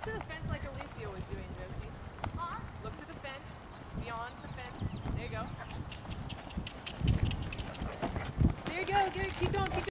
Look to the fence like Alicia was doing, Josie. Look to the fence, beyond the fence. There you go. There you go. Keep going.